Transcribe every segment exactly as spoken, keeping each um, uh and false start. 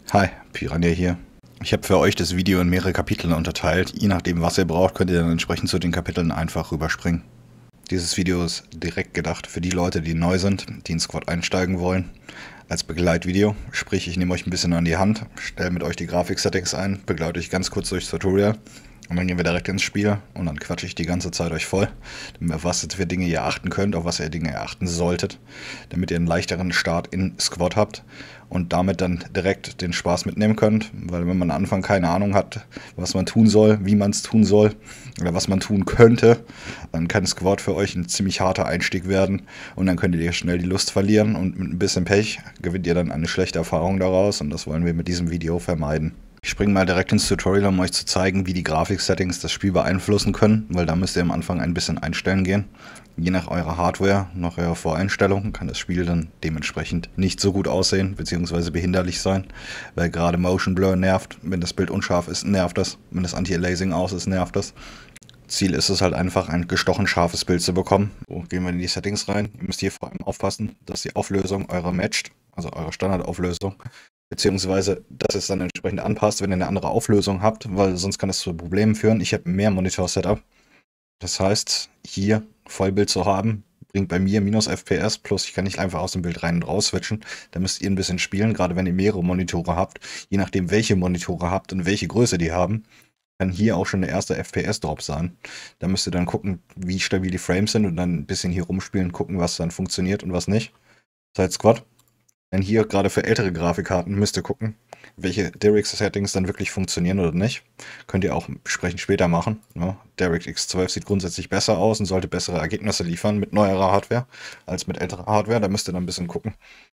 Hi, Piranha hier. Ich habe für euch das Video in mehrere Kapitel unterteilt. Je nachdem, was ihr braucht, könnt ihr dann entsprechend zu den Kapiteln einfach rüberspringen. Dieses Video ist direkt gedacht für die Leute, die neu sind, die in Squad einsteigen wollen. Als Begleitvideo, sprich ich nehme euch ein bisschen an die Hand, stelle mit euch die Grafik-Settings ein, begleite euch ganz kurz durchs Tutorial und dann gehen wir direkt ins Spiel und dann quatsche ich die ganze Zeit euch voll, auf was für Dinge ihr achten könnt, auf was ihr Dinge achten solltet, damit ihr einen leichteren Start in Squad habt und damit dann direkt den Spaß mitnehmen könnt, weil wenn man am Anfang keine Ahnung hat, was man tun soll, wie man es tun soll oder was man tun könnte, dann kann Squad für euch ein ziemlich harter Einstieg werden und dann könnt ihr schnell die Lust verlieren und mit ein bisschen Pech gewinnt ihr dann eine schlechte Erfahrung daraus und das wollen wir mit diesem Video vermeiden. Ich springe mal direkt ins Tutorial, um euch zu zeigen, wie die Grafik-Settings das Spiel beeinflussen können, weil da müsst ihr am Anfang ein bisschen einstellen gehen. Je nach eurer Hardware, nach eurer Voreinstellung, kann das Spiel dann dementsprechend nicht so gut aussehen, beziehungsweise behinderlich sein, weil gerade Motion Blur nervt. Wenn das Bild unscharf ist, nervt das. Wenn das Anti-Aliasing aus ist, nervt das. Ziel ist es halt einfach, ein gestochen scharfes Bild zu bekommen. So, gehen wir in die Settings rein. Ihr müsst hier vor allem aufpassen, dass die Auflösung eurer matcht, also eure Standardauflösung, beziehungsweise dass es dann entsprechend anpasst, wenn ihr eine andere Auflösung habt, weil sonst kann es zu Problemen führen. Ich habe mehr Monitor-Setup. Das heißt, hier Vollbild zu haben, bringt bei mir minus F P S, plus ich kann nicht einfach aus dem Bild rein und raus switchen. Da müsst ihr ein bisschen spielen, gerade wenn ihr mehrere Monitore habt. Je nachdem, welche Monitore habt und welche Größe die haben, kann hier auch schon der erste F P S-Drop sein. Da müsst ihr dann gucken, wie stabil die Frames sind und dann ein bisschen hier rumspielen, gucken, was dann funktioniert und was nicht. Seit Squad. Denn hier, gerade für ältere Grafikkarten, müsst ihr gucken, welche DirectX-Settings dann wirklich funktionieren oder nicht. Könnt ihr auch besprechen später machen. Ja, DirectX zwölf sieht grundsätzlich besser aus und sollte bessere Ergebnisse liefern mit neuerer Hardware als mit älterer Hardware. Da müsst ihr dann ein bisschen gucken.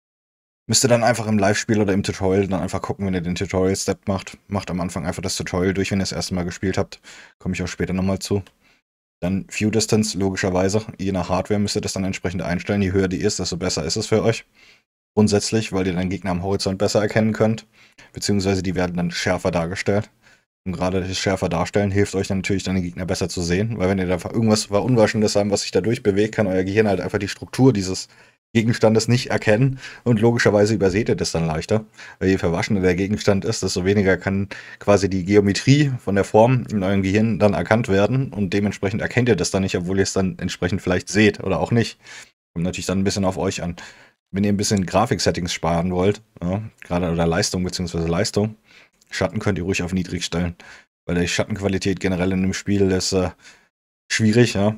Müsst ihr dann einfach im Live-Spiel oder im Tutorial dann einfach gucken, wenn ihr den Tutorial-Step macht. Macht am Anfang einfach das Tutorial durch, wenn ihr das erste Mal gespielt habt. Komme ich auch später nochmal zu. Dann View Distance, logischerweise. Je nach Hardware müsst ihr das dann entsprechend einstellen. Je höher die ist, desto besser ist es für euch. Grundsätzlich, weil ihr dann Gegner am Horizont besser erkennen könnt. Beziehungsweise die werden dann schärfer dargestellt. Und gerade das schärfer darstellen hilft euch dann natürlich, deine Gegner besser zu sehen. Weil wenn ihr da irgendwas Unwaschendes haben, was sich dadurch bewegt, kann euer Gehirn halt einfach die Struktur dieses Gegenstandes nicht erkennen und logischerweise überseht ihr das dann leichter. Weil je verwaschener der Gegenstand ist, desto weniger kann quasi die Geometrie von der Form in eurem Gehirn dann erkannt werden und dementsprechend erkennt ihr das dann nicht, obwohl ihr es dann entsprechend vielleicht seht oder auch nicht. Kommt natürlich dann ein bisschen auf euch an. Wenn ihr ein bisschen Grafik-Settings sparen wollt, ja, gerade oder Leistung bzw. Leistung, Schatten könnt ihr ruhig auf niedrig stellen, weil die Schattenqualität generell in dem Spiel ist äh, schwierig, ja.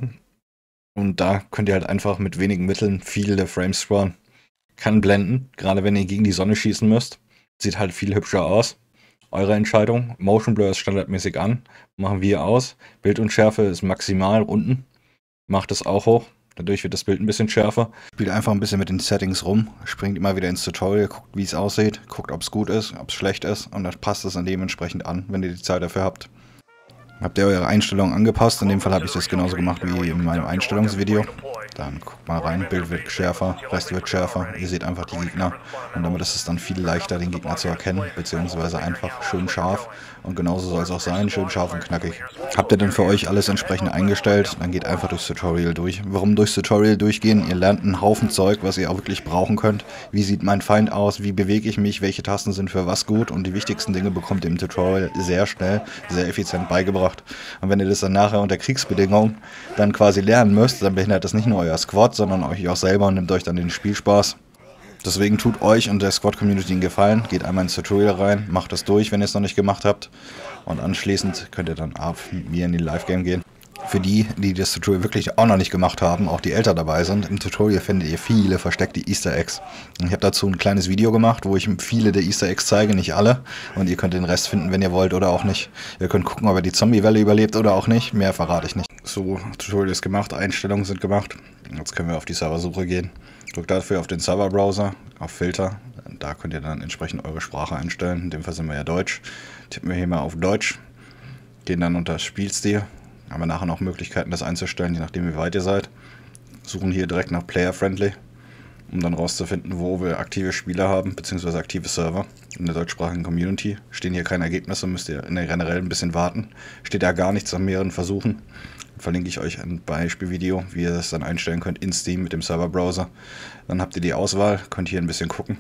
Und da könnt ihr halt einfach mit wenigen Mitteln viele Frames sparen. Kann blenden, gerade wenn ihr gegen die Sonne schießen müsst. Sieht halt viel hübscher aus. Eure Entscheidung. Motion Blur ist standardmäßig an. Machen wir aus. Bildunschärfe ist maximal unten. Macht es auch hoch. Dadurch wird das Bild ein bisschen schärfer. Spielt einfach ein bisschen mit den Settings rum. Springt immer wieder ins Tutorial, guckt, wie es aussieht. Guckt, ob es gut ist, ob es schlecht ist. Und dann passt es dann dementsprechend an, wenn ihr die Zeit dafür habt. Habt ihr eure Einstellungen angepasst? In dem Fall habe ich das genauso gemacht wie in meinem Einstellungsvideo. Dann guckt mal rein, Bild wird schärfer, Rest wird schärfer. Ihr seht einfach die Gegner und damit ist es dann viel leichter, den Gegner zu erkennen, beziehungsweise einfach schön scharf. Und genauso soll es auch sein, schön scharf und knackig. Habt ihr dann für euch alles entsprechend eingestellt, dann geht einfach durchs Tutorial durch. Warum durchs Tutorial durchgehen? Ihr lernt einen Haufen Zeug, was ihr auch wirklich brauchen könnt. Wie sieht mein Feind aus? Wie bewege ich mich? Welche Tasten sind für was gut? Und die wichtigsten Dinge bekommt ihr im Tutorial sehr schnell, sehr effizient beigebracht. Und wenn ihr das dann nachher unter Kriegsbedingungen dann quasi lernen müsst, dann behindert das nicht nur euer Squad, sondern euch auch selber und nimmt euch dann den Spielspaß. Deswegen tut euch und der Squad-Community einen Gefallen, geht einmal ins Tutorial rein, macht das durch, wenn ihr es noch nicht gemacht habt. Und anschließend könnt ihr dann ab mit mir in die Live-Game gehen. Für die, die das Tutorial wirklich auch noch nicht gemacht haben, auch die älter dabei sind, im Tutorial findet ihr viele versteckte Easter Eggs. Ich habe dazu ein kleines Video gemacht, wo ich viele der Easter Eggs zeige, nicht alle. Und ihr könnt den Rest finden, wenn ihr wollt oder auch nicht. Ihr könnt gucken, ob ihr die Zombie-Welle überlebt oder auch nicht. Mehr verrate ich nicht. So, Tutorial ist gemacht, Einstellungen sind gemacht. Jetzt können wir auf die Serversuche gehen. Drückt dafür auf den Serverbrowser, auf Filter. Da könnt ihr dann entsprechend eure Sprache einstellen. In dem Fall sind wir ja Deutsch. Tippen wir hier mal auf Deutsch. Gehen dann unter Spielstil. Haben wir nachher noch Möglichkeiten, das einzustellen, je nachdem wie weit ihr seid. Suchen hier direkt nach Player Friendly, um dann rauszufinden, wo wir aktive Spieler haben, beziehungsweise aktive Server. In der deutschsprachigen Community stehen hier keine Ergebnisse, müsst ihr generell ein bisschen warten. Steht da gar nichts nach mehreren Versuchen. Verlinke ich euch ein Beispielvideo, wie ihr das dann einstellen könnt in Steam mit dem Serverbrowser. Dann habt ihr die Auswahl, könnt hier ein bisschen gucken.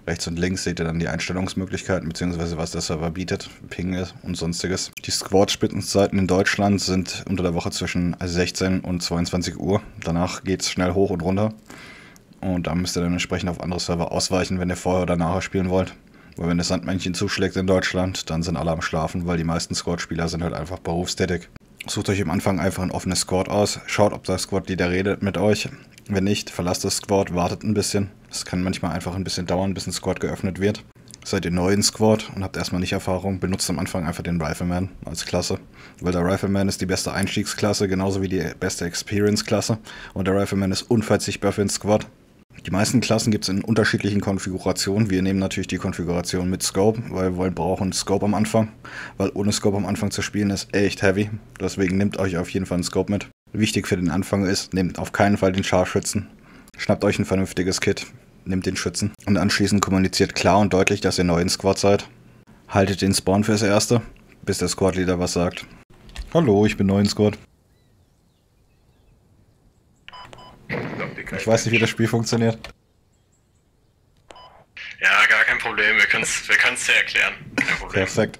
Rechts und links seht ihr dann die Einstellungsmöglichkeiten, beziehungsweise was der Server bietet, Ping ist und sonstiges. Die Squad-Spitzenzeiten in Deutschland sind unter der Woche zwischen sechzehn und zweiundzwanzig Uhr. Danach geht es schnell hoch und runter. Und da müsst ihr dann entsprechend auf andere Server ausweichen, wenn ihr vorher oder nachher spielen wollt. Weil wenn das Sandmännchen zuschlägt in Deutschland, dann sind alle am Schlafen, weil die meisten Squad-Spieler sind halt einfach berufstätig. Sucht euch am Anfang einfach ein offenes Squad aus, schaut, ob der Squad-Leader redet mit euch. Wenn nicht, verlasst das Squad, wartet ein bisschen. Das kann manchmal einfach ein bisschen dauern, bis ein Squad geöffnet wird. Seid ihr neu in Squad und habt erstmal nicht Erfahrung, benutzt am Anfang einfach den Rifleman als Klasse. Weil der Rifleman ist die beste Einstiegsklasse, genauso wie die beste Experience-Klasse. Und der Rifleman ist unverzichtbar für den Squad. Die meisten Klassen gibt es in unterschiedlichen Konfigurationen. Wir nehmen natürlich die Konfiguration mit Scope, weil wir wollen, brauchen Scope am Anfang. Weil ohne Scope am Anfang zu spielen ist echt heavy. Deswegen nehmt euch auf jeden Fall einen Scope mit. Wichtig für den Anfang ist, nehmt auf keinen Fall den Scharfschützen. Schnappt euch ein vernünftiges Kit, nehmt den Schützen. Und anschließend kommuniziert klar und deutlich, dass ihr neu in Squad seid. Haltet den Spawn fürs Erste, bis der Squad-Leader was sagt. Hallo, ich bin neu in Squad. Ich weiß nicht, wie das Spiel funktioniert. Ja, gar kein Problem. Wir können es wir können's dir erklären. Kein Problem. Perfekt.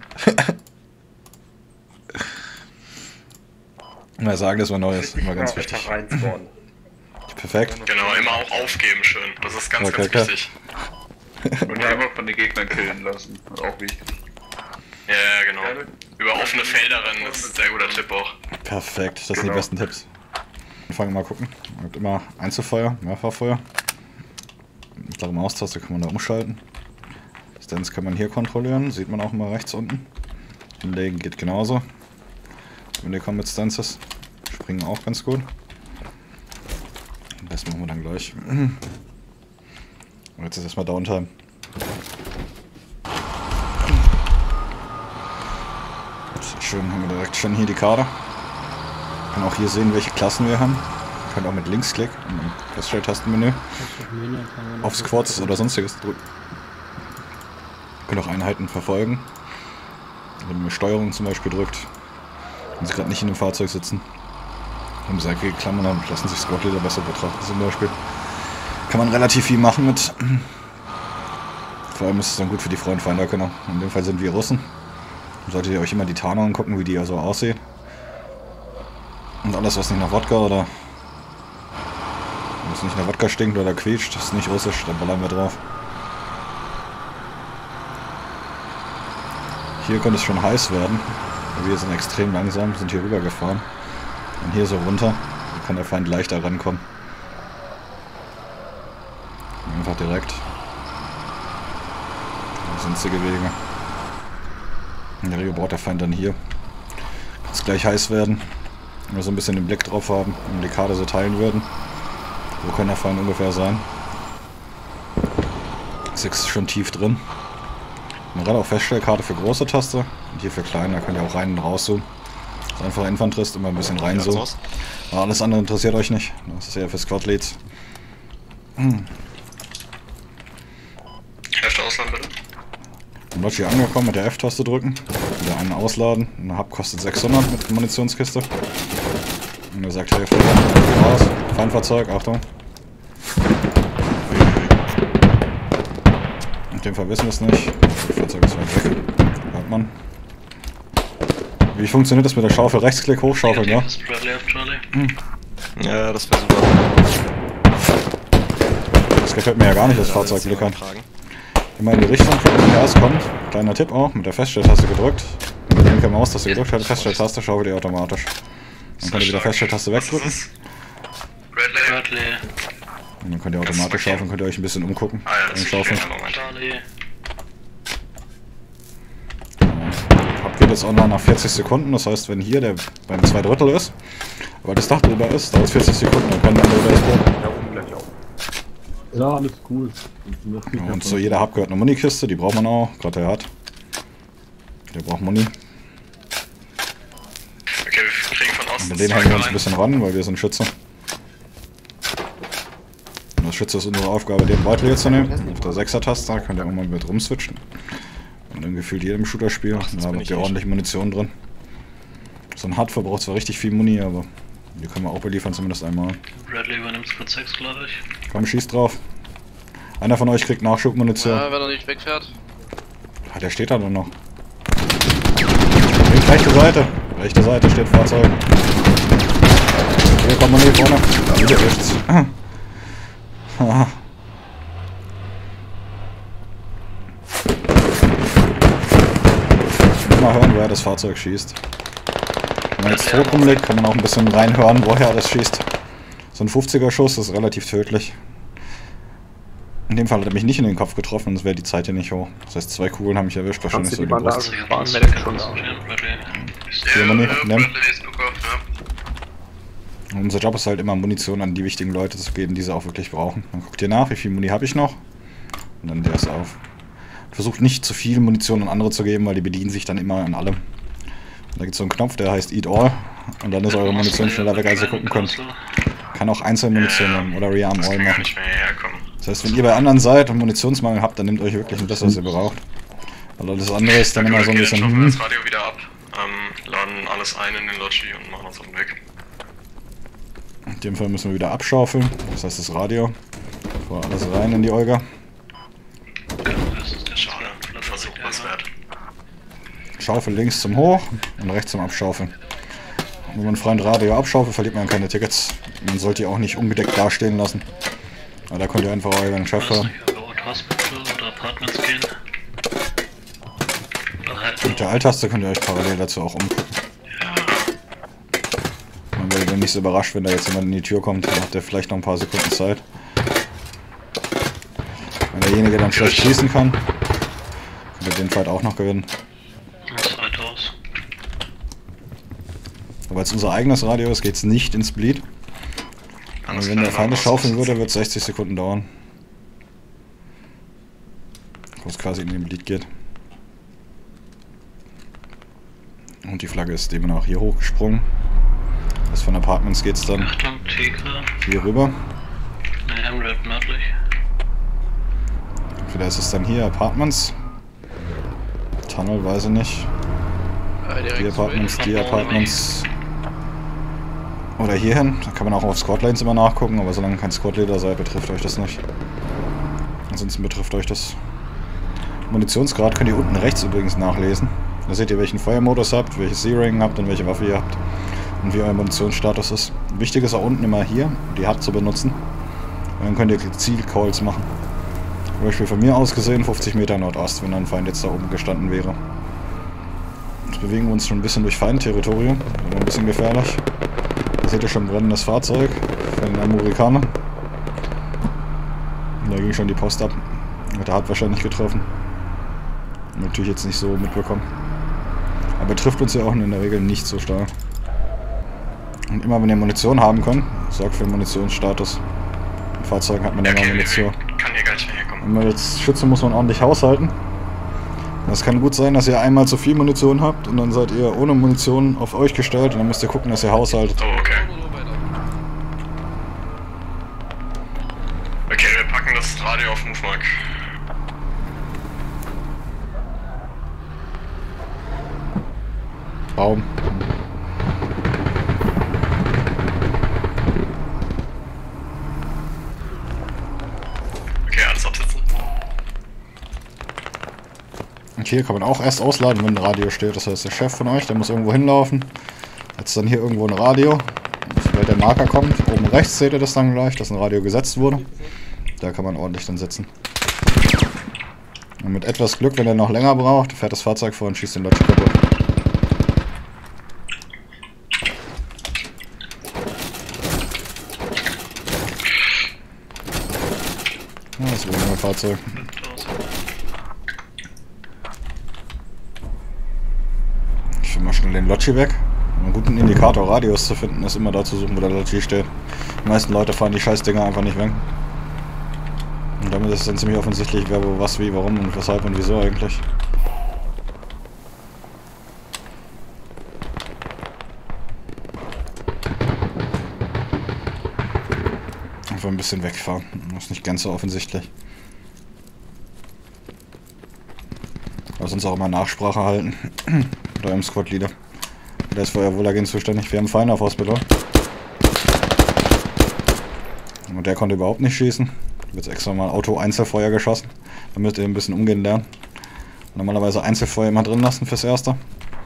Mal sagen, dass man neu ist. Immer ganz wichtig. Perfekt. Genau, immer auch aufgeben schön. Das ist ganz, okay, ganz wichtig. Und einfach von den Gegnern killen lassen. Auch wichtig. Ja, ja, genau. Über offene Felder rennen ist ein sehr guter Tipp auch. Perfekt, das sind Genau. die besten Tipps. Fangen wir mal gucken. Ihr habt immer Einzelfeuer, Mehrfachfeuer. Mittlere Maustaste kann man da umschalten. Stance kann man hier kontrollieren, sieht man auch immer rechts unten. Hinlegen geht genauso. Wenn ihr kommt mit Stances, springen auch ganz gut. Das machen wir dann gleich. Und jetzt ist erstmal Downtime. Sehr schön, haben wir direkt schon hier die Karte. Man kann auch hier sehen, welche Klassen wir haben. Man kann auch mit Linksklick und im Feststelltastenmenü auf Squads oder sonstiges drücken. Ihr könnt auch Einheiten verfolgen. Wenn man Steuerung zum Beispiel drückt, wenn sie gerade nicht in dem Fahrzeug sitzen, haben sie eigentlich Klammern, dann lassen sich Squad-Leader besser betrachten zum Beispiel. Kann man relativ viel machen mit. Vor allem ist es dann gut für die Freund-Feind-Erkennung. In dem Fall sind wir Russen. Solltet ihr euch immer die Tarnung angucken, wie die ja so aussehen. Und alles, was nicht nach Wodka oder was nicht nach Wodka stinkt oder quietscht, ist nicht russisch, da ballern wir drauf. Hier könnte es schon heiß werden. Wir sind extrem langsam, sind hier rüber gefahren. Und hier so runter, da kann der Feind leichter rankommen. Einfach direkt. Sonstige Wege. In der Regel braucht der Feind dann hier. Kann es gleich heiß werden. Wenn wir so ein bisschen den Blick drauf haben und die Karte so teilen würden. Wo kann der Feind ungefähr sein? sechs ist schon tief drin. Gerade auch Feststellkarte für große Taste und hier für kleine, da könnt ihr auch rein und rauszoomen. Das ist einfach Infanterist, immer ein bisschen reinzoomen. Aber alles andere interessiert euch nicht. Das ist eher für Squad-Leads. Hm. Hälfte Ausland bitte. Dann wird hier angekommen mit der F-Taste drücken. Wieder einen ausladen. Eine Hub kostet sechshundert mit Munitionskiste. Und er sagt Hälfte raus. Feindfahrzeug, Achtung. In dem Fall wissen wir es nicht. Das Fahrzeug ist weit weg. Hört man. Wie funktioniert das mit der Schaufel? Rechtsklick hochschaufeln, ja? Hm. Ja, das wäre super. Das gefällt mir ja gar nicht, das Fahrzeug Glück hat. Immer in die Richtung, wenn der erst kommt. Kleiner Tipp auch, mit der Feststelltaste gedrückt. Mit der linken Maustaste gedrückt, halt die Feststelltaste, schaufelt ihr automatisch. Dann könnt ihr wieder Feststelltaste wegdrücken. Redley. Und dann könnt ihr automatisch schaufeln, könnt ihr euch ein bisschen umgucken. Ah ja, das ist Schaufeln. Charlie. Hub geht jetzt online nach vierzig Sekunden, das heißt, wenn hier der beim zwei Drittel ist, aber das Dach drüber ist, dauert es vierzig Sekunden, dann kann der andere das Boot. Ja, oben gleich auch. Ja, alles cool. Ja, und zu jeder Hub gehört eine Munikiste, die braucht man auch, gerade der hat. Der braucht Muni. Okay, wir kriegen von Und Osten mit denen hängen wir uns ein bisschen ran, weil wir sind Schütze. Und als Schütze ist unsere Aufgabe, den Beutel hier zu nehmen. Auf der sechser-Taste, da könnt ihr auch mal mit rumswitchen. Und in gefühlt jedem Shooter-Spiel, da habt ihr ordentlich Munition drin. So ein Hard verbraucht zwar richtig viel Muni, aber die können wir auch beliefern, zumindest einmal. Redley übernimmt Split sechs, glaube ich. Komm, schieß drauf. Einer von euch kriegt Nachschubmunition. Ja, wenn er nicht wegfährt. Ah, der steht da nur noch. Links, rechte Seite. Rechte Seite steht Fahrzeug. Hier kommt man hier vorne. Wieder rechts. Mal hören, woher das Fahrzeug schießt. Wenn man jetzt tot rumliegt, kann man auch ein bisschen reinhören, woher das schießt. So ein fünfziger Schuss ist relativ tödlich. In dem Fall hat er mich nicht in den Kopf getroffen, sonst wäre die Zeit hier nicht hoch. Das heißt, zwei Kugeln haben mich erwischt, wahrscheinlich so in die Brust. Hier, Money, nimm. Unser Job ist halt immer, Munition an die wichtigen Leute zu geben, die sie auch wirklich brauchen. Dann guckt ihr nach, wie viel Muni habe ich noch. Und dann der ist auf. Versucht nicht zu viel Munition an andere zu geben, weil die bedienen sich dann immer an allem. Da gibt es so einen Knopf, der heißt Eat All. Und dann ist eure Munition schneller weg, als ihr gucken könnt. Kann auch einzelne Munition nehmen oder Rearm All machen. Das heißt, wenn ihr bei anderen seid und Munitionsmangel habt, dann nehmt euch wirklich das, was ihr braucht. Weil alles andere ist dann immer so ein bisschen... Wir hm. das Radio wieder ab, ähm, laden alles ein in den Loggi und machen uns auf den Weg. In dem Fall müssen wir wieder abschaufeln. Das heißt, das Radio. Vor alles rein in die Olga. Das ist der Schade. Versuch was wert. Schaufel links zum Hoch und rechts zum Abschaufeln. Und wenn man freien Radio abschaufelt, verliert man keine Tickets. Man sollte die auch nicht ungedeckt dastehen lassen. Aber da könnt ihr einfach euren Chef hören. Mit der Alt-Taste könnt ihr euch parallel dazu auch umgucken. Man werdet dann nicht so überrascht, wenn da jetzt jemand in die Tür kommt. Dann habt ihr vielleicht noch ein paar Sekunden Zeit. Wenn derjenige dann schlecht schießen kann, könnt ihr den Fight auch noch gewinnen. Aber als unser eigenes Radio ist, geht es nicht ins Bleed. Und wenn der Feind es schaufeln würde, wird es sechzig Sekunden dauern. Wo es quasi in den Bleed geht. Und die Flagge ist demnach hier hochgesprungen. Das von Apartments geht es dann hier rüber. Entweder ist es dann hier Apartments. Tunnel, weiß ich nicht. Die Apartments, die Apartments. Oder hierhin. Da kann man auch auf Squad-Lanes immer nachgucken, aber solange kein Squad-Leader seid, betrifft euch das nicht. Ansonsten betrifft euch das. Munitionsgrad könnt ihr unten rechts übrigens nachlesen. Da seht ihr, welchen Feuermodus habt, welches Z-Ring habt und welche Waffe ihr habt. Und wie euer Munitionsstatus ist. Wichtig ist auch unten immer hier, die H U D zu benutzen. Und dann könnt ihr Zielcalls machen. Zum Beispiel von mir aus gesehen fünfzig Meter Nordost, wenn ein Feind jetzt da oben gestanden wäre. Jetzt bewegen wir uns schon ein bisschen durch Feindterritorium. Also ein bisschen gefährlich. Da seht ihr schon ein brennendes Fahrzeug von den Amerikanern. Da ging schon die Post ab. Hat er hat wahrscheinlich getroffen. Natürlich jetzt nicht so mitbekommen. Aber trifft uns ja auch in der Regel nicht so stark. Und immer wenn ihr Munition haben könnt, sorgt für den Munitionsstatus. In Fahrzeugen hat man ja immer Munition. Kann hier gar nicht mehr herkommen. Wenn man als Schütze muss man ordentlich haushalten. Es kann gut sein, dass ihr einmal zu viel Munition habt und dann seid ihr ohne Munition auf euch gestellt und dann müsst ihr gucken, dass ihr haushaltet. Oh, okay. Okay, wir packen das Radio auf Movemark. Baum. Okay, alles absetzen. Und hier kann man auch erst ausladen, wenn ein Radio steht. Das heißt, der Chef von euch, der muss irgendwo hinlaufen. Jetzt dann hier irgendwo ein Radio. Sobald der Marker kommt, oben rechts seht ihr das dann gleich, dass ein Radio gesetzt wurde. Da kann man ordentlich dann setzen. Und mit etwas Glück, wenn er noch länger braucht, fährt das Fahrzeug vor und schießt den Lodge kaputt. Ja, das ist wieder ein Fahrzeug. Ich will mal schnell den Lodge weg. Um einen guten Indikator Radius zu finden, ist immer da zu suchen, wo der Lodge steht. Die meisten Leute fahren die Scheißdinger einfach nicht weg. Und damit ist es dann ziemlich offensichtlich, wer wo was, wie, warum und weshalb und wieso eigentlich. Einfach ein bisschen wegfahren. Das ist nicht ganz so offensichtlich. Lass uns auch immer Nachsprache halten. Mit eurem Squad-Leader. Der ist für euer Wohlergehen zuständig. Wir haben Feinde auf Hospital. Und der konnte überhaupt nicht schießen. Wird extra mal Auto-Einzelfeuer geschossen, damit ihr ein bisschen umgehen lernen. Normalerweise Einzelfeuer immer drin lassen fürs Erste.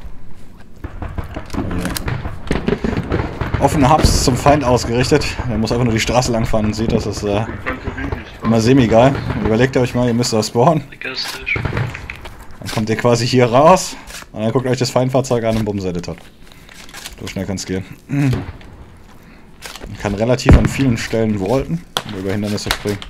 Okay. Offene Hubs zum Feind ausgerichtet. Der muss einfach nur die Straße lang fahren und sieht, das ist äh, immer semi-geil. Überlegt euch mal, ihr müsst da spawnen. Dann kommt ihr quasi hier raus und dann guckt euch das Feindfahrzeug an und bumm, seid ihr tot. So schnell kann es gehen. Man kann relativ an vielen Stellen vaulten und über Hindernisse springen.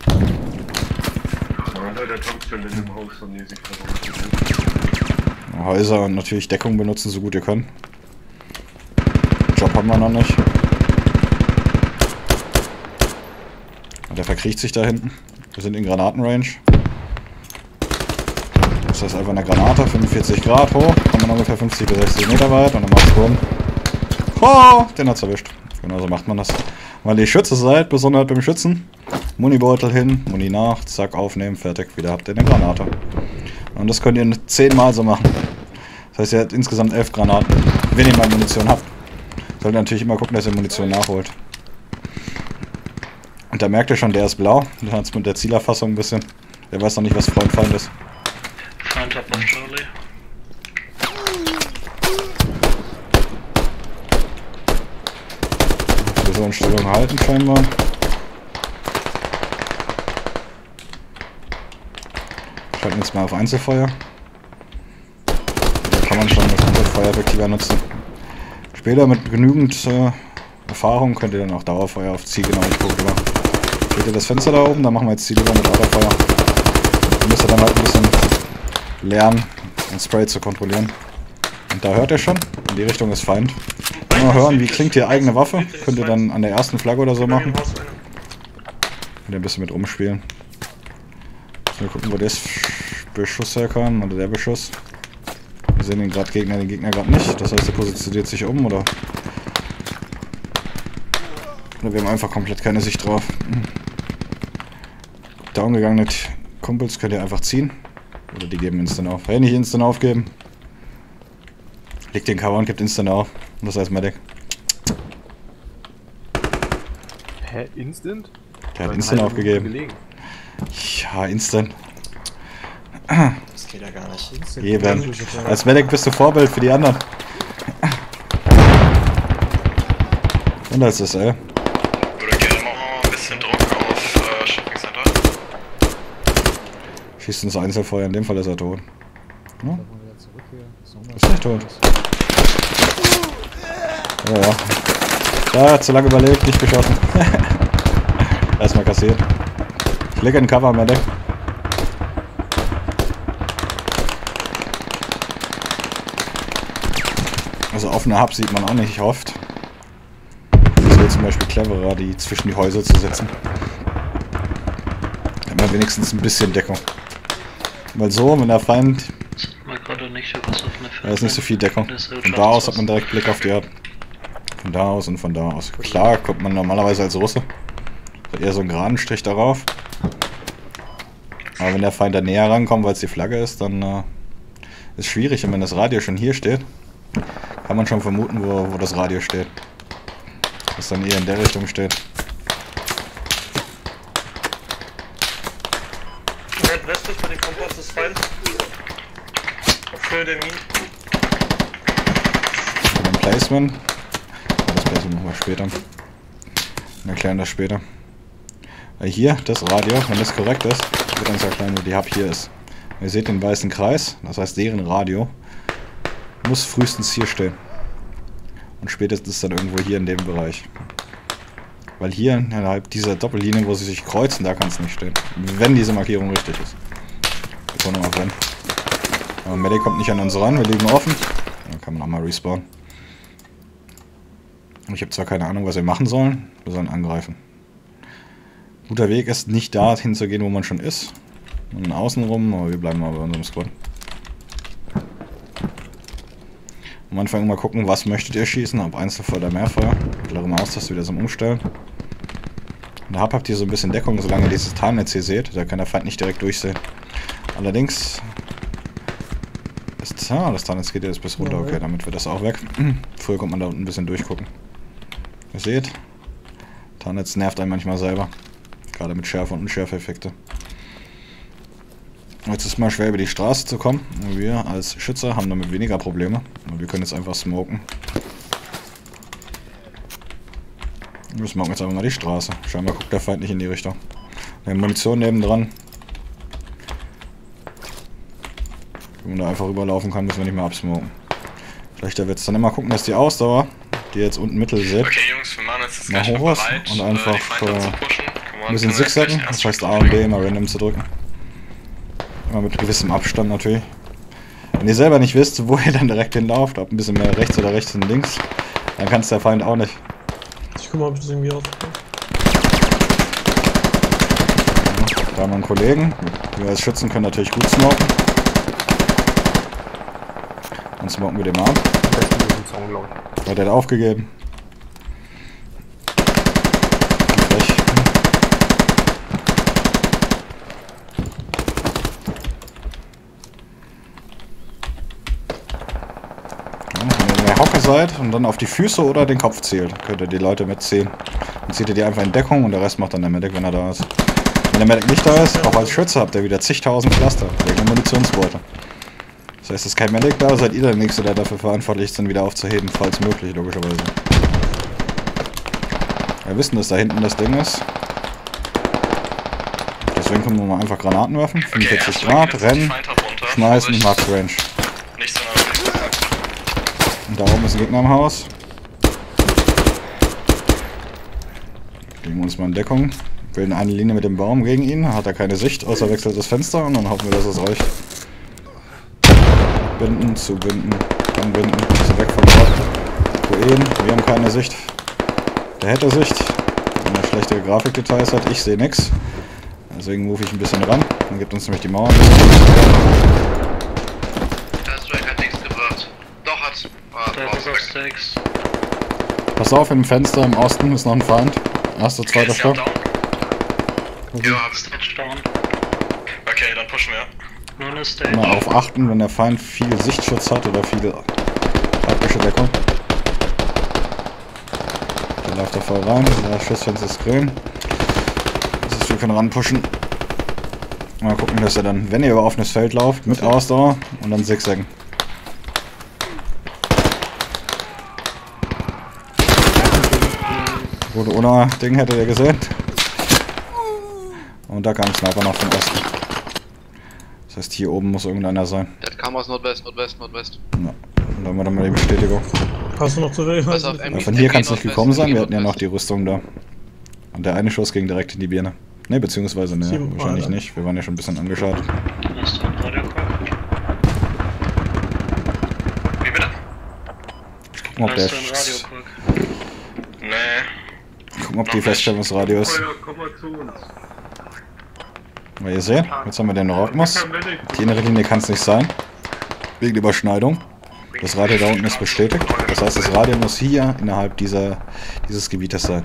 Häuser und natürlich Deckung benutzen, so gut ihr könnt. Job haben wir noch nicht. Der verkriecht sich da hinten. Wir sind in Granatenrange. Das heißt einfach eine Granate, fünfundvierzig Grad hoch, kommt man ungefähr fünfzig bis sechzig Meter weit und dann macht's bumm. Oh, den hat's erwischt. Genau so macht man das. Weil ihr Schütze seid, besonders beim Schützen. Munibeutel hin, Muni nach, zack, aufnehmen, fertig, wieder habt ihr eine Granate. Und das könnt ihr zehnmal so machen. Das heißt, ihr habt insgesamt elf Granaten, wenn ihr mal Munition habt. Solltet ihr natürlich immer gucken, dass ihr Munition nachholt. Und da merkt ihr schon, der ist blau. Der hat es mit der Zielerfassung ein bisschen. Der weiß noch nicht, was Freund Feind ist. Feind hat auf Charlie. So in Stellung halten scheinbar. Schalten jetzt mal auf Einzelfeuer. Da kann man schon das Einzelfeuer effektiver nutzen. Später mit genügend äh, Erfahrung könnt ihr dann auch Dauerfeuer auf Zielgenauigkeit machen. Seht ihr das Fenster da oben? Da machen wir jetzt Ziel über mit Dauerfeuer. Dann müsst ihr dann halt ein bisschen lernen, den Spray zu kontrollieren. Und da hört ihr schon, in die Richtung ist Feind. Mal hören, wie klingt die eigene Waffe. Könnt ihr dann an der ersten Flagge oder so machen. Könnt ihr ein bisschen mit rumspielen. Mal gucken, wo der Beschuss herkam, oder der Beschuss. Wir sehen den gerade Gegner, den Gegner gerade nicht. Das heißt, er positioniert sich um, oder? Oder wir haben einfach komplett keine Sicht drauf. Downgegangene Kumpels könnt ihr einfach ziehen. Oder die geben instant auf. Hey, nicht instant aufgeben. Legt den Cover und gibt instant auf. Und das heißt Medic. Hä? Instant? Der hat instant aufgegeben. Ja, instant. Das geht ja gar nicht. Eben. Als Medic bist du Vorbild für die anderen. Und als S L. Oder gerne mal ein bisschen Druck auf äh, Shopping Center. Schießt ins Einzelfeuer, in dem Fall ist er tot. Ja? Ist nicht tot. Ja, ja. Da hat zu lange überlebt, nicht geschossen. Erstmal kassiert. Ich lege in Cover, Medic. Also offene Hub sieht man auch nicht oft. Es wäre zum Beispiel cleverer, die zwischen die Häuser zu setzen. Dann hat man wenigstens ein bisschen Deckung. Weil so, wenn der Feind... Da ist nicht so viel Deckung. Von da aus hat man direkt Blick auf die Erde. Von da aus und von da aus. Klar, kommt man normalerweise als Russe. So eher so einen geraden Strich darauf. Aber wenn der Feind da näher rankommt, weil es die Flagge ist, dann äh, ist es schwierig. Und wenn das Radio schon hier steht, kann man schon vermuten, wo, wo das Radio steht. Das dann eher in der Richtung steht. Nordwestlich von dem Kompass des Feinds. Auf Höhe der Minen. Ein Placement. Das Placement machen wir später. Wir erklären das später. Weil hier, das Radio, wenn das korrekt ist, wird uns erklären, wo die Hub hier ist. Ihr seht den weißen Kreis, das heißt deren Radio muss frühestens hier stehen. Und spätestens dann irgendwo hier in dem Bereich. Weil hier innerhalb dieser Doppellinie, wo sie sich kreuzen, da kann es nicht stehen. Wenn diese Markierung richtig ist. Betonung auf wenn. Aber Medic kommt nicht an uns ran, wir liegen offen. Dann kann man auch mal respawnen. Ich habe zwar keine Ahnung, was wir machen sollen, wir sollen angreifen. Guter Weg ist, nicht da hinzugehen, wo man schon ist. Und außen rum, aber wir bleiben mal bei unserem Squad. Am Anfang mal gucken, was möchtet ihr schießen, ob Einzelfeuer oder Mehrfeuer. Mittlere Maustaste wieder zum Umstellen. Und da habt ihr so ein bisschen Deckung, solange ihr dieses Tarnnetz hier seht, da kann der Feind nicht direkt durchsehen. Allerdings ist, ah, das Tarnnetz geht jetzt bis runter, okay, damit wird das auch weg. Früher konnte man da unten ein bisschen durchgucken. Ihr seht, Tarnnetz nervt einen manchmal selber. Gerade mit Schärfe und Unschärfe-Effekte. Jetzt ist mal schwer über die Straße zu kommen. Und wir als Schütze haben damit weniger Probleme. Und wir können jetzt einfach smoken. Wir smoken jetzt einfach mal die Straße. Scheinbar guckt der Feind nicht in die Richtung. Wir haben Munition nebendran. Wenn man da einfach rüberlaufen kann, müssen wir nicht mehr absmoken. Schlechter wird es dann immer gucken, dass die Ausdauer, die jetzt unten mittel seht, okay, Jungs, wir machen jetzt das mal gleich hoch ist bereit, und einfach äh, äh, ein bisschen zigzaggen. Das heißt A und B immer random zu drücken. Immer mit gewissem Abstand natürlich. Wenn ihr selber nicht wisst, wo ihr dann direkt hinlauft, ob ein bisschen mehr rechts oder rechts und links, dann kann es der Feind auch nicht. Ich guck mal, ob ich das irgendwie auf. Da haben wir einen Kollegen. Wir als Schützen können natürlich gut smoken. Dann smoken wir den ab. Ja, der hat aufgegeben. Frech. Wenn ihr in der Hocke seid und dann auf die Füße oder den Kopf zielt, könnt ihr die Leute mitziehen. Dann zieht ihr die einfach in Deckung und der Rest macht dann der Medic, wenn er da ist. Wenn der Medic nicht da ist, auch als Schütze habt ihr wieder zigtausend Cluster wegen Munitionsbeute. Das heißt, es ist kein Medic da, seid ihr der Nächste, der dafür verantwortlich ist, dann wieder aufzuheben, falls möglich, logischerweise. Wir wissen, dass da hinten das Ding ist. Deswegen können wir mal einfach Granaten werfen. fünfundvierzig okay, Grad, rennen, schmeißen, Max Range. Nicht so nah. Und da oben ist ein Gegner im Haus. Legen wir uns mal in Deckung. Bilden eine Linie mit dem Baum gegen ihn. Hat er keine Sicht, außer wechselt das Fenster und dann hoffen wir, dass es reicht. Binden, zubinden, anbinden, bisschen weg vom Ort. Poen, wir haben keine Sicht. Der hätte Sicht. Wenn er schlechtere Grafikdetails hat, ich sehe nichts. Deswegen rufe ich ein bisschen ran. Dann gibt uns nämlich die Mauer ein bisschen. Das Raid hat nichts gebracht. Doch hat's. Ah, sechs. Pass auf, im Fenster im Osten ist noch ein Feind. Erster, zweiter Stock. Ja, hab's down. Okay, dann pushen wir. Nur eine Stage. Immer auf achten, wenn der Feind viel Sichtschutz hat oder viel taktische Deckung. Der läuft da voll rein, das Schussfenster ist grün. Das heißt, wir können ranpushen. Mal gucken, dass er dann, wenn ihr über offenes Feld lauft, mit Ausdauer und dann zigzaggen. Gut, ohne Ding hätte er gesehen. Und da kam ein Sniper noch vom Osten. Das heißt, hier oben muss irgendeiner sein. Der kam aus Nordwest, Nordwest, Nordwest. Ja, und dann haben wir dann mal die Bestätigung. Hast du noch zu wählen? Pass auf, Ja, von hier kann es nicht gekommen sein, wir hatten ja noch die Rüstung da. Und der eine Schuss ging direkt in die Birne. Ne, beziehungsweise, ne, Sieben wahrscheinlich Mal, nicht. Wir waren ja schon ein bisschen angeschaut. Hast du ein Radio gucken? Wie bitte? Gucken, ob der. Hast du ein Radio gucken? Nee. Gucken, ob die Feststellungsradius. Komm mal zu uns. Weil ihr seht, jetzt haben wir den Rogmus. Die innere Linie kann es nicht sein. Wegen der Überschneidung. Das Radio da unten ist bestätigt. Das heißt, das Radio muss hier innerhalb dieser, dieses Gebietes sein.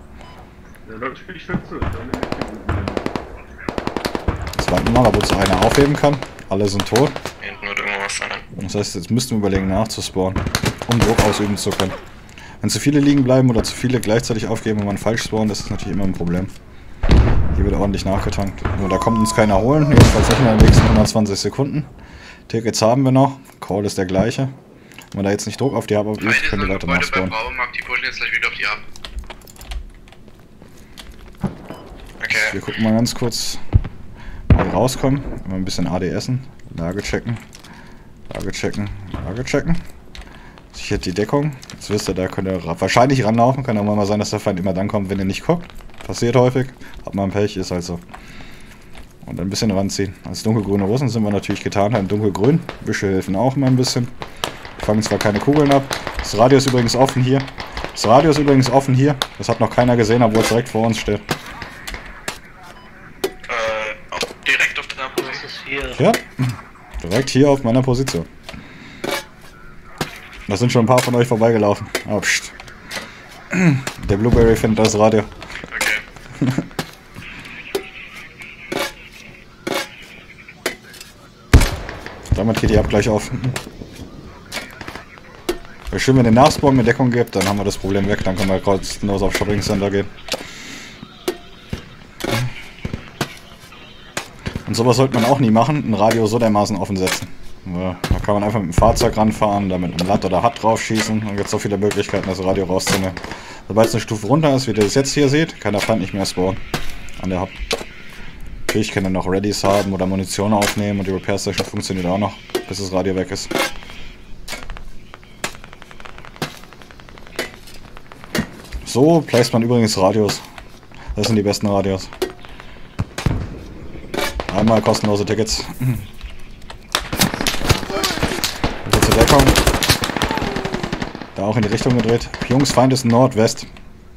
Jetzt warten wir mal, ob uns einer aufheben kann. Alle sind tot. Hinten wird irgendwas sein. Das heißt, jetzt müssten wir überlegen nachzuspawnen, um Druck ausüben zu können. Wenn zu viele liegen bleiben oder zu viele gleichzeitig aufgeben und man falsch spawnt, ist das natürlich immer ein Problem. Hier wird ordentlich nachgetankt. Nur da kommt uns keiner holen, jedenfalls nicht in den nächsten hundertzwanzig Sekunden. Tickets haben wir noch, Call ist der gleiche. Wenn man da jetzt nicht Druck auf die Hub ausübt, können die Leute nachspawnen. Die pushen jetzt gleich wieder auf die Hub. Okay. Wir gucken mal ganz kurz, wo wir rauskommen. Immer ein bisschen A D Essen, Lage checken, Lage checken, Lage checken. Sichert die Deckung. Jetzt wisst ihr, da könnt ihr wahrscheinlich ranlaufen. Kann auch mal sein, dass der Feind immer dann kommt, wenn ihr nicht guckt. Passiert häufig. Hat man Pech, ist halt so. Und ein bisschen ranziehen. Als dunkelgrüne Russen sind wir natürlich getan, haben dunkelgrün. Büsche helfen auch immer ein bisschen. Wir fangen zwar keine Kugeln ab. Das Radio ist übrigens offen hier. Das Radio ist übrigens offen hier. Das hat noch keiner gesehen, obwohl es direkt vor uns steht. Äh, auf, direkt auf deiner Das Position. ist hier. Ja, direkt hier auf meiner Position. Da sind schon ein paar von euch vorbeigelaufen. Oh, pst. Der Blueberry findet das Radio. Okay. Damit geht die Ab gleich auf. Wäre schön, wenn ihr Nachspawn mit Deckung gibt, dann haben wir das Problem weg. Dann können wir kostenlos auf Shopping Center gehen. sowas sollte man auch nie machen, ein Radio so dermaßen offen setzen. Ja, da kann man einfach mit dem Fahrzeug ranfahren, da mit einem Latt oder Hut drauf schießen. Dann gibt es so viele Möglichkeiten, das Radio rauszunehmen. Sobald es eine Stufe runter ist, wie ihr das jetzt hier seht, kann der Feind nicht mehr spawnen. An der Hut. Natürlich kann er noch Readies haben oder Munition aufnehmen und die Repair Station funktioniert auch noch, bis das Radio weg ist. So placed man übrigens Radios. Das sind die besten Radios. Einmal kostenlose Tickets. Bitte zur Deckung. Da auch in die Richtung gedreht. Jungs, Feind ist Nordwest.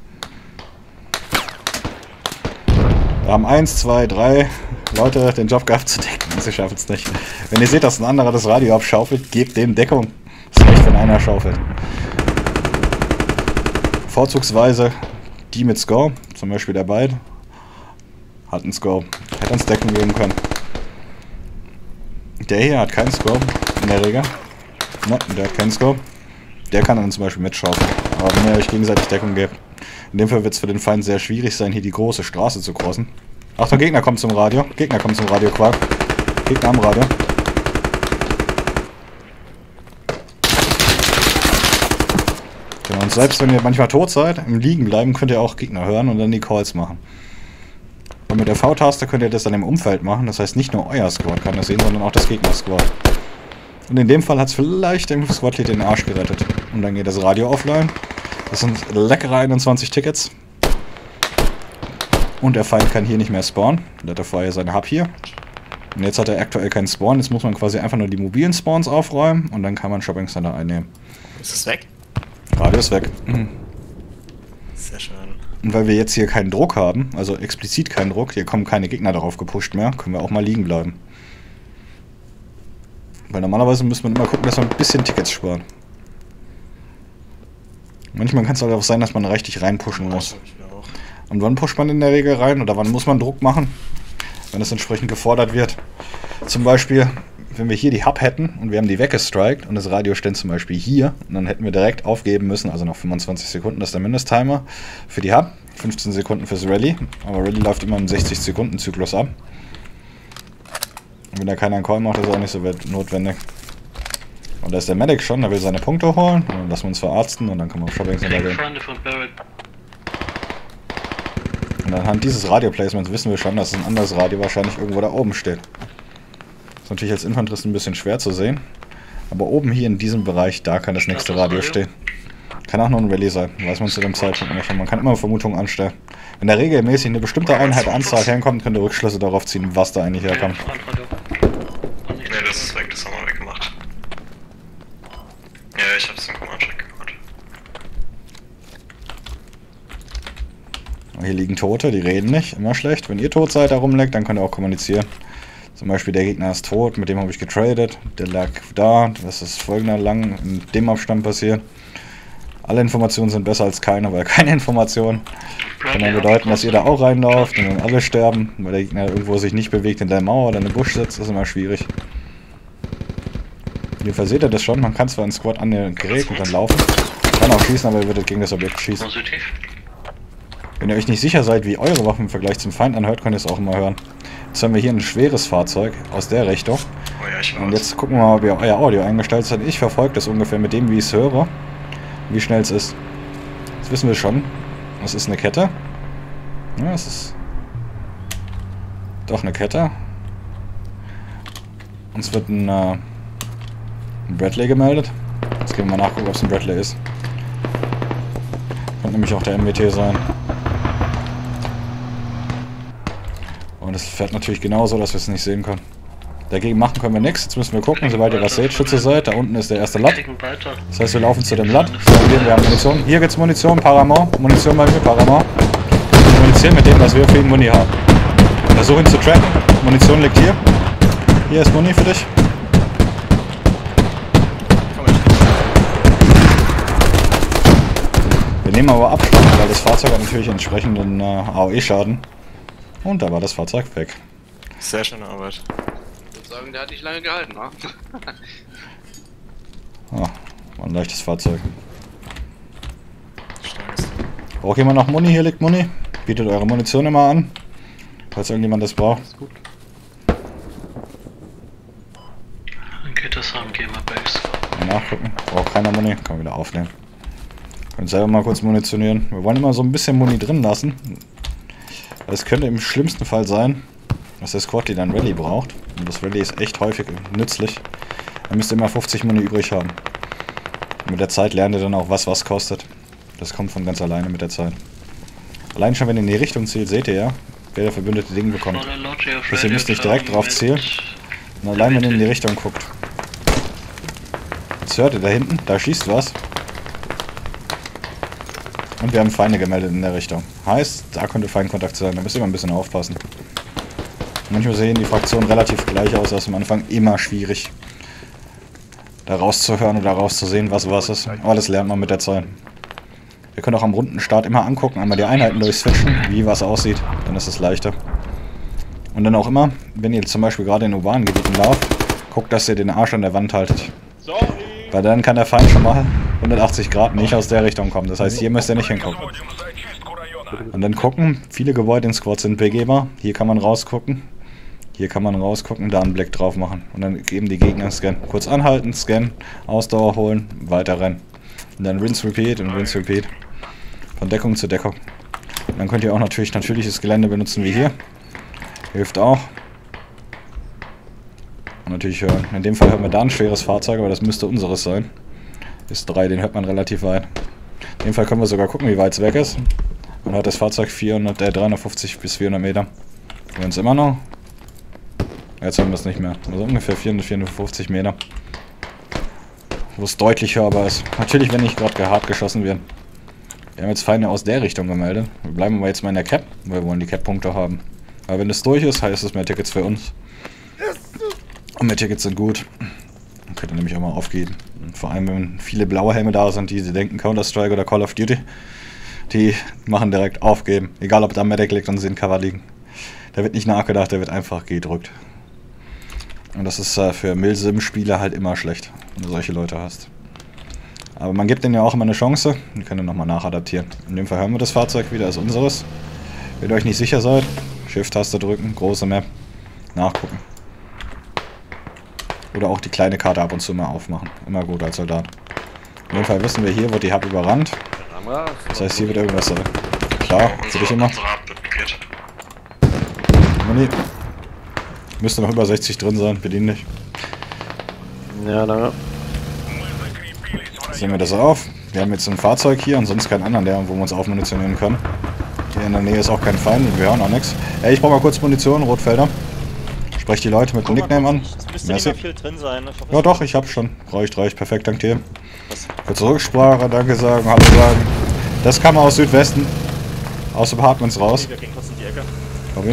Wir haben eins, zwei, drei Leute den Job gehabt zu decken. Sie schaffen es nicht. Wenn ihr seht, dass ein anderer das Radio abschaufelt, gebt dem Deckung. Das reicht, wenn einer schaufelt. Vorzugsweise die mit Score, zum Beispiel der Byte, hat einen Score. Hätte uns Deckung geben können. Der hier hat keinen Score, in der Regel. Ne, der hat keinen Score. Der kann dann zum Beispiel mitschaufeln. Aber wenn ihr euch gegenseitig Deckung gebt. In dem Fall wird es für den Feind sehr schwierig sein, hier die große Straße zu crossen. Achtung, Gegner kommt zum Radio. Gegner kommt zum Radio, Quark. Gegner am Radio. Genau, und selbst wenn ihr manchmal tot seid, im Liegen bleiben, könnt ihr auch Gegner hören und dann die Calls machen. Und mit der V-Taste könnt ihr das dann im Umfeld machen. Das heißt, nicht nur euer Squad kann das sehen, sondern auch das Gegner-Squad. Und in dem Fall hat es vielleicht dem Squad-Lead den Arsch gerettet. Und dann geht das Radio offline. Das sind leckere einundzwanzig Tickets. Und der Feind kann hier nicht mehr spawnen. Der hatte vorher seine Hub hier. Und jetzt hat er aktuell keinen Spawn. Jetzt muss man quasi einfach nur die mobilen Spawns aufräumen. Und dann kann man Shopping Center einnehmen. Ist es weg? Radio ist weg. Mhm. Sehr schön. Und weil wir jetzt hier keinen Druck haben, also explizit keinen Druck, hier kommen keine Gegner darauf gepusht mehr, können wir auch mal liegen bleiben. Weil normalerweise muss man immer gucken, dass man ein bisschen Tickets spart. Manchmal kann es halt auch sein, dass man richtig reinpushen muss. Und wann pusht man in der Regel rein oder wann muss man Druck machen? Wenn es entsprechend gefordert wird. Zum Beispiel, wenn wir hier die Hub hätten und wir haben die weggestrikt und das Radio steht zum Beispiel hier, und dann hätten wir direkt aufgeben müssen, also noch fünfundzwanzig Sekunden, das ist der Mindesttimer für die Hub, fünfzehn Sekunden fürs Rally, aber Rally läuft immer im sechzig Sekunden Zyklus ab. Und wenn da keiner einen Call macht, ist auch nicht so notwendig. Und da ist der Medic schon, der will seine Punkte holen, und dann lassen wir uns verarzten und dann können wir auf Shopping Center gehen. Und anhand dieses Radio-Placements wissen wir schon, dass ein anderes Radio wahrscheinlich irgendwo da oben steht. Das ist natürlich als Infanterist ein bisschen schwer zu sehen. Aber oben hier in diesem Bereich, da kann das nächste Radio stehen. Kann auch nur ein Rallye sein, weiß man zu dem Zeitpunkt nicht. Und man kann immer Vermutungen anstellen. Wenn da regelmäßig eine bestimmte Einheit Anzahl herkommt, könnt ihr Rückschlüsse darauf ziehen, was da eigentlich herkommt. Ne, das ist weg, das haben wir weggemacht. Ja, ich hab's im Command-Check gemacht. Hier liegen Tote, die reden nicht, immer schlecht. Wenn ihr tot seid, da rumleckt, dann könnt ihr auch kommunizieren. Zum Beispiel der Gegner ist tot, mit dem habe ich getradet, der lag da, das ist folgender lang in dem Abstand passiert. Alle Informationen sind besser als keine, weil keine Information kann dann bedeuten, dass ihr da auch reinlauft und dann alle sterben, weil der Gegner irgendwo sich nicht bewegt, in der Mauer oder in einem Busch sitzt, das ist immer schwierig. Jedenfalls seht ihr das schon, man kann zwar einen Squad an den Gerät und dann laufen, kann auch schießen, aber ihr würdet gegen das Objekt schießen. Positiv. Wenn ihr euch nicht sicher seid, wie eure Waffe im Vergleich zum Feind anhört, könnt ihr es auch immer hören. Jetzt haben wir hier ein schweres Fahrzeug aus der Richtung. Oh ja, ich Und jetzt gucken wir mal, ob ihr euer Audio eingestellt seid. Ich verfolge das ungefähr mit dem, wie ich es höre. Wie schnell es ist. Das wissen wir schon. Das ist eine Kette. Ja, es ist doch eine Kette. Uns wird ein, äh, ein Bradley gemeldet. Jetzt gehen wir mal nachgucken, ob es ein Bradley ist. Könnte nämlich auch der M W T sein. Und es fährt natürlich genauso, dass wir es nicht sehen können. Dagegen machen können wir nichts. Jetzt müssen wir gucken, sobald ihr was seht, Schütze seid. Da unten ist der erste Latt. Das heißt, wir laufen zu dem Latt. Sagen wir haben Munition. Hier gibt's Munition, Paramount. Munition bei mir, Paramount. Wir munizieren mit dem, was wir für ihn Muni haben. Versuchen ihn zu tracken. Munition liegt hier. Hier ist Muni für dich. Wir nehmen aber Abstand, weil das Fahrzeug hat natürlich entsprechenden äh, A O E-Schaden. Und da war das Fahrzeug weg. Sehr schöne Arbeit. Ich würde sagen, der hat nicht lange gehalten, wa? Ah, war ein leichtes Fahrzeug. Braucht jemand noch Muni? Hier liegt Muni. Bietet eure Munition immer an, falls irgendjemand das braucht. nach Base. Mal nachgucken. Braucht keiner Muni. Kann man wieder aufnehmen. Könnt selber mal kurz munitionieren. Wir wollen immer so ein bisschen Muni drin lassen. Es könnte im schlimmsten Fall sein, dass der Squad dann Rally braucht. Und das Rally ist echt häufig nützlich. Dann müsst ihr immer fünfzig Muni übrig haben. Und mit der Zeit lernt ihr dann auch, was was kostet. Das kommt von ganz alleine mit der Zeit. Allein schon, wenn ihr in die Richtung zielt, seht ihr ja, wer der verbündete Ding bekommt. Das ihr müsst nicht direkt drauf zielen. Und allein, wenn ihr in die Richtung guckt. Jetzt hört ihr da hinten, da schießt was. Und wir haben Feinde gemeldet in der Richtung. Heißt, da könnte Feindkontakt sein, da müsst ihr mal ein bisschen aufpassen. Manchmal sehen die Fraktionen relativ gleich aus, das ist am Anfang immer schwierig, da rauszuhören oder rauszusehen, was was ist. Aber das lernt man mit der Zeit. Ihr könnt auch am Rundenstart immer angucken, einmal die Einheiten durchswitchen, wie was aussieht, dann ist es leichter. Und dann auch immer, wenn ihr zum Beispiel gerade in urbanen Gebieten lauft, guckt, dass ihr den Arsch an der Wand haltet. Weil dann kann der Feind schon mal hundertachtzig Grad nicht aus der Richtung kommen. Das heißt, hier müsst ihr nicht hingucken. Und dann gucken, viele Gebäude in Squad sind begehbar. Hier kann man rausgucken. Hier kann man rausgucken, da einen Blick drauf machen. Und dann eben die Gegner scannen. Kurz anhalten, scannen, Ausdauer holen, weiter rennen. Und dann Rinse Repeat und Rinse Repeat. Von Deckung zu Deckung. Und dann könnt ihr auch natürlich natürliches Gelände benutzen wie hier. Hilft auch. Und natürlich hören. In dem Fall hören wir da ein schweres Fahrzeug, aber das müsste unseres sein. Ist drei, den hört man relativ weit. In dem Fall können wir sogar gucken, wie weit es weg ist. Man hört das Fahrzeug vierhundert, äh, dreihundertfünfzig bis vierhundert Meter. Wir hören es immer noch. Jetzt hören wir es nicht mehr. Also ungefähr vierhundert, vierhundertfünfzig Meter. Wo es deutlich hörbar ist. Natürlich, wenn nicht gerade hart geschossen wird. Wir haben jetzt Feinde aus der Richtung gemeldet. Wir bleiben aber jetzt mal in der Cap, weil wir wollen die Cap-Punkte haben. Aber wenn es durch ist, heißt es mehr Tickets für uns. Und mehr Tickets sind gut. Dann könnt ihr nämlich auch mal aufgeben. Und vor allem, wenn viele blaue Helme da sind, die sie denken Counter-Strike oder Call of Duty, die machen direkt aufgeben. Egal, ob da Medic liegt und sie in Cover liegen. Da wird nicht nachgedacht, der wird einfach gedrückt. Und das ist äh, für Milsim-Spieler halt immer schlecht, wenn du solche Leute hast. Aber man gibt denen ja auch immer eine Chance. Die können dann nochmal nachadaptieren. In dem Fall hören wir das Fahrzeug wieder als unseres. Wenn ihr euch nicht sicher seid, Shift-Taste drücken, große Map, nachgucken. Oder auch die kleine Karte ab und zu mal aufmachen. Immer gut als Soldat. In dem Fall wissen wir, hier wird die Hub überrannt. Das heißt, hier wird irgendwas sein. Klar, für dich immer. Muni. Müsste noch über sechzig drin sein, bedien dich. Ja, danke. Sehen wir das auf. Wir haben jetzt ein Fahrzeug hier und sonst keinen anderen, der, wo wir uns aufmunitionieren können. Hier in der Nähe ist auch kein Feind und wir hören auch nichts. Ey, ich brauche mal kurz Munition, Rotfelder. Sprech die Leute mit dem Nickname an. Es müsste nicht mehr viel drin sein. Ne? Ja doch, ich hab's schon. Reicht, reicht. Perfekt, danke dir. Kurze Rücksprache, danke sagen, hallo sagen. Das kam aus Südwesten. Aus Apartments raus. Wir gehen kurz in die Ecke. Sorry.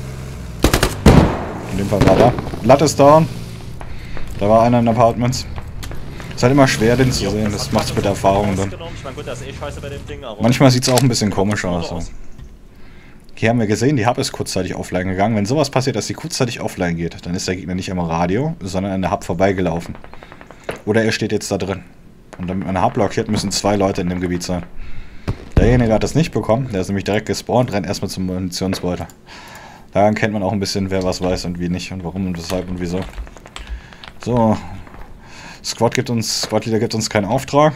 In dem Fall war da. Blatt ist down. Da war einer in Apartments. Ist halt immer schwer, den zu sehen. Das macht's mit der Erfahrung dann. Ich mein, gut, das ist eh scheiße bei dem Ding, aber manchmal sieht's auch ein bisschen komisch aus. So. Hier haben wir gesehen, die Hub ist kurzzeitig offline gegangen. Wenn sowas passiert, dass sie kurzzeitig offline geht, dann ist der Gegner nicht am Radio, sondern an der Hub vorbeigelaufen. Oder er steht jetzt da drin. Und damit man eine Hub blockiert, müssen zwei Leute in dem Gebiet sein. Derjenige hat das nicht bekommen, der ist nämlich direkt gespawnt, rennt erstmal zum Munitionsbeutel. Daran kennt man auch ein bisschen, wer was weiß und wie nicht und warum und weshalb und wieso. So. Squad gibt uns, Squad Leader gibt uns keinen Auftrag.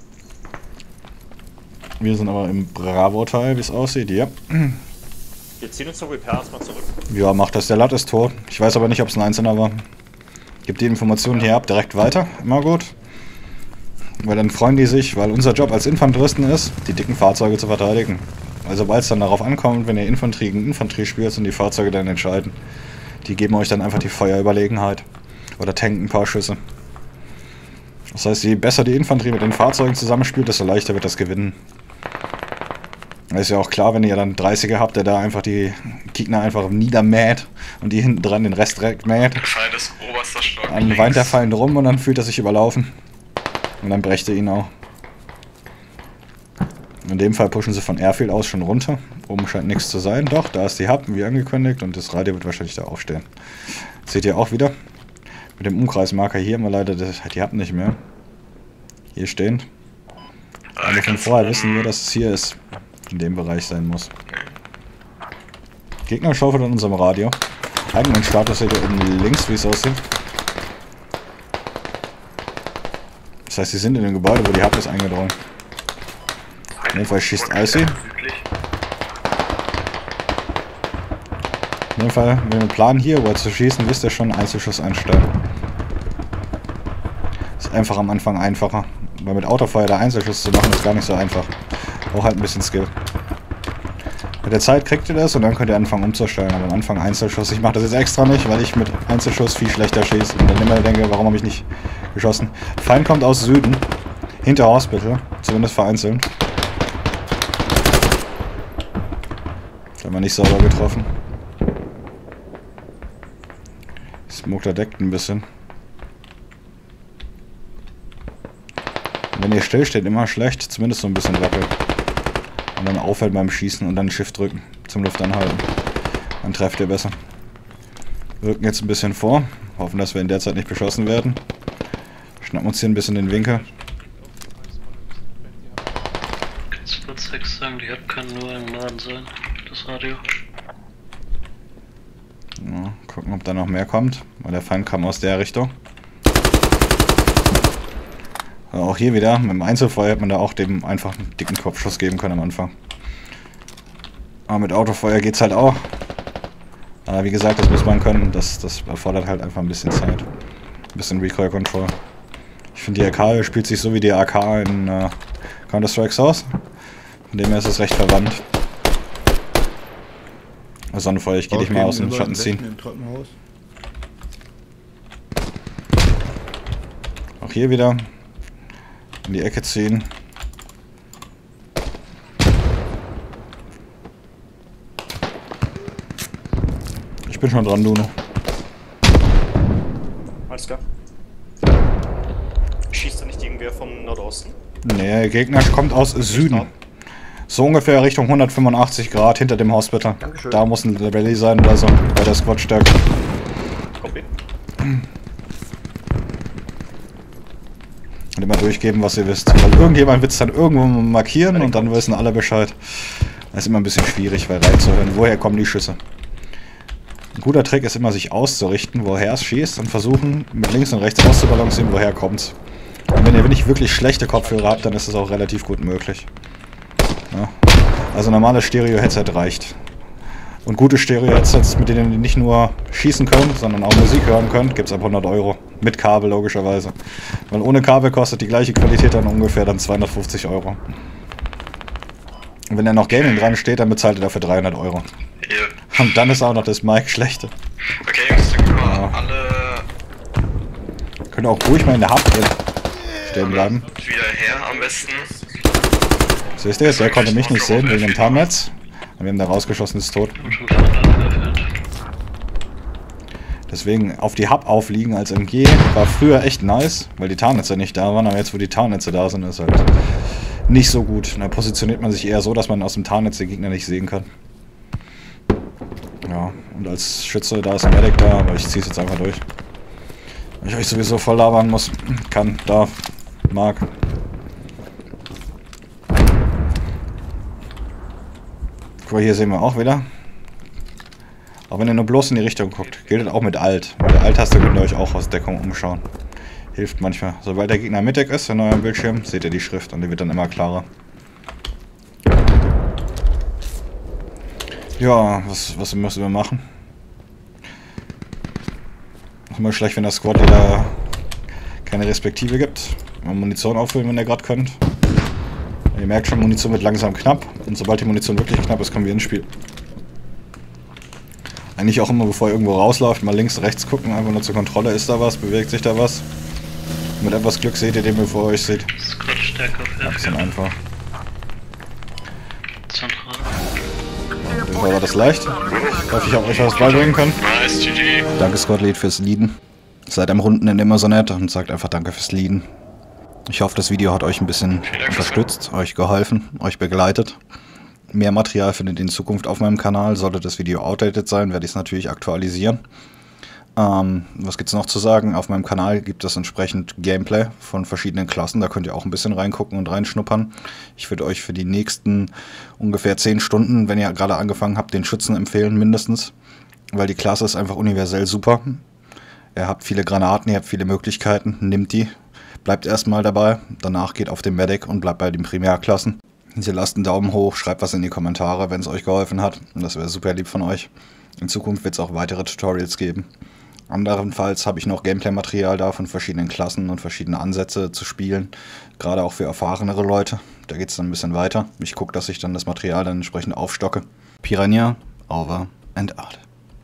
Wir sind aber im Bravo-Teil, wie es aussieht, ja. wir ziehen uns zur Repair erstmal zurück. Ja, macht das, der Lat ist tot. Ich weiß aber nicht, ob es ein Einzelner war. Gebt die Informationen hier ab, direkt weiter, immer gut. Weil dann freuen die sich, weil unser Job als Infanteristen ist, die dicken Fahrzeuge zu verteidigen. Also sobald es dann darauf ankommt, wenn ihr Infanterie gegen Infanterie spielt, sind die Fahrzeuge dann entscheidend. Die geben euch dann einfach die Feuerüberlegenheit. Oder tanken ein paar Schüsse. Das heißt, je besser die Infanterie mit den Fahrzeugen zusammenspielt, desto leichter wird das Gewinnen. Das ist ja auch klar, wenn ihr dann dreißiger habt, der da einfach die Gegner einfach niedermäht und die hinten dran den Rest direkt mäht. Feind ist oberster Stock. Dann weint der Feind rum und dann fühlt er sich überlaufen. Und dann brecht ihr ihn auch. In dem Fall pushen sie von Airfield aus schon runter. Oben scheint nichts zu sein. Doch, da ist die Hub, wie angekündigt, und das Radio wird wahrscheinlich da aufstehen. Das seht ihr auch wieder. Mit dem Umkreismarker hier haben wir leider das, die Hub nicht mehr. Hier stehen. Aber von vorher wissen wir, dass es hier ist. In dem Bereich sein muss. Gegner schaufelt an unserem Radio. Eigenen Status seht ihr oben links, wie es aussieht. Das heißt, sie sind in dem Gebäude, wo die Hub ist, eingedrungen. In dem Fall schießt Icy. In dem Fall, wenn wir planen hier, wo er zu schießen, wisst ihr schon, Einzelschuss einstellen. Ist einfach am Anfang einfacher. Weil mit Autofeuer der Einzelschuss zu machen, ist gar nicht so einfach. Braucht halt ein bisschen Skill. Mit der Zeit kriegt ihr das und dann könnt ihr anfangen umzustellen. Aber am Anfang Einzelschuss. Ich mache das jetzt extra nicht, weil ich mit Einzelschuss viel schlechter schieße. Und dann immer denke, warum habe ich nicht geschossen. Feind kommt aus Süden. Hinter Hospital. Zumindest vereinzelt. Da haben wir nicht sauber getroffen. Smoke deckt ein bisschen. Und wenn ihr still steht, immer schlecht. Zumindest so ein bisschen wackeln. Und dann auffällt beim Schießen und dann Shift drücken zum Luft anhalten. Dann trefft ihr besser. Rücken jetzt ein bisschen vor. Hoffen, dass wir in der Zeit nicht beschossen werden. Schnappen uns hier ein bisschen den Winkel. Kannst du kurz sechs sagen, die App kann nur im Laden sein, das Radio. Ja, gucken, ob da noch mehr kommt. Weil der Feind kam aus der Richtung. Aber auch hier wieder, mit dem Einzelfeuer hat man da auch dem einfach einen dicken Kopfschuss geben können am Anfang. Aber mit Autofeuer geht's halt auch. Aber wie gesagt, das muss man können. Das, das erfordert halt einfach ein bisschen Zeit. Ein bisschen Recoil Control. Ich finde, die A K spielt sich so wie die A K in äh, Counter-Strike Source. Von dem her ist es recht verwandt. Sonnenfeuer, ich gehe dich mal aus dem Schatten ziehen. Auch hier wieder in die Ecke ziehen. Ich bin schon dran, Duno. Alles klar. Schießt da nicht irgendwer vom Nordosten? Nee, der Gegner kommt aus Süden. So ungefähr Richtung hundertfünfundachtzig Grad hinter dem Hospital. Dankeschön. Da muss ein Rallye sein oder so, bei der Squad-Stärke. Copy. Und immer durchgeben, was ihr wisst. Weil irgendjemand wird es dann irgendwo markieren und dann wissen alle Bescheid. Das ist immer ein bisschen schwierig, weil reinzuhören, woher kommen die Schüsse. Ein guter Trick ist immer, sich auszurichten, woher es schießt und versuchen, mit links und rechts auszubalancieren, woher kommt's. Und wenn ihr nicht wirklich schlechte Kopfhörer habt, dann ist es auch relativ gut möglich. Ja. Also normales Stereo-Headset reicht. Und gute Stereo-Headsets, mit denen ihr nicht nur schießen könnt, sondern auch Musik hören könnt, gibt es ab hundert Euro. Mit Kabel logischerweise. Weil ohne Kabel kostet die gleiche Qualität dann ungefähr dann zweihundertfünfzig Euro. Und wenn da noch Gaming dran steht, dann bezahlt ihr dafür dreihundert Euro. Hier. Und dann ist auch noch das Mic schlechte. Okay, Jungs, dann können wir Ja. alle Könnt ihr auch ruhig mal in der Hub drin stehen bleiben. wieder her am besten. Seht ihr, der konnte mich nicht sehen wegen dem Tarnnetz. Und wir haben da rausgeschossen, ist tot. Und schon vorne angefährt. Deswegen auf die Hub aufliegen als M G war früher echt nice, weil die Tarnnetze nicht da waren, aber jetzt wo die Tarnnetze da sind, ist halt nicht so gut. Da positioniert man sich eher so, dass man aus dem Tarnnetz den Gegner nicht sehen kann. Ja, und als Schütze, da ist ein Medic da, aber ich zieh's jetzt einfach durch. Weil ich euch sowieso voll labern muss. Kann, darf, mag. Guck mal, hier sehen wir auch wieder. Auch wenn ihr nur bloß in die Richtung guckt, gilt das auch mit Alt. Mit der Alt-Taste könnt ihr euch auch aus Deckung umschauen. Hilft manchmal. Sobald der Gegner mittig ist in eurem Bildschirm, seht ihr die Schrift und die wird dann immer klarer. Ja, was, was müssen wir machen? Ist immer schlecht, wenn der Squad da keine Respektive gibt. Mal Munition auffüllen, wenn ihr gerade könnt. Ihr merkt schon, Munition wird langsam knapp. Und sobald die Munition wirklich knapp ist, kommen wir ins Spiel. Eigentlich auch immer, bevor ihr irgendwo rausläuft, mal links, rechts gucken, einfach nur zur Kontrolle, ist da was, bewegt sich da was. Mit etwas Glück seht ihr den, bevor ihr euch seht. Squad stärker auf Ja, F bisschen einfach. Zentral. Auf jeden Fall war das leicht. Ich hoffe, ich habe euch was beibringen können. Nice, G G. Danke Squad-Lead fürs Leaden. Seid am Rundenende immer so nett und sagt einfach danke fürs Leaden. Ich hoffe, das Video hat euch ein bisschen unterstützt, euch geholfen, euch begleitet. Mehr Material findet ihr in Zukunft auf meinem Kanal. Sollte das Video outdated sein, werde ich es natürlich aktualisieren. Ähm, was gibt es noch zu sagen? Auf meinem Kanal gibt es entsprechend Gameplay von verschiedenen Klassen. Da könnt ihr auch ein bisschen reingucken und reinschnuppern. Ich würde euch für die nächsten ungefähr zehn Stunden, wenn ihr gerade angefangen habt, den Schützen empfehlen, mindestens. Weil die Klasse ist einfach universell super. Ihr habt viele Granaten, ihr habt viele Möglichkeiten. Nehmt die. Bleibt erstmal dabei, danach geht auf den Medic und bleibt bei den Primärklassen. Hinterlasst einen Daumen hoch, schreibt was in die Kommentare, wenn es euch geholfen hat. Und das wäre super lieb von euch. In Zukunft wird es auch weitere Tutorials geben. Anderenfalls habe ich noch Gameplay-Material da von verschiedenen Klassen und verschiedene Ansätze zu spielen. Gerade auch für erfahrenere Leute. Da geht es dann ein bisschen weiter. Ich gucke, dass ich dann das Material dann entsprechend aufstocke. Piranha, over and out.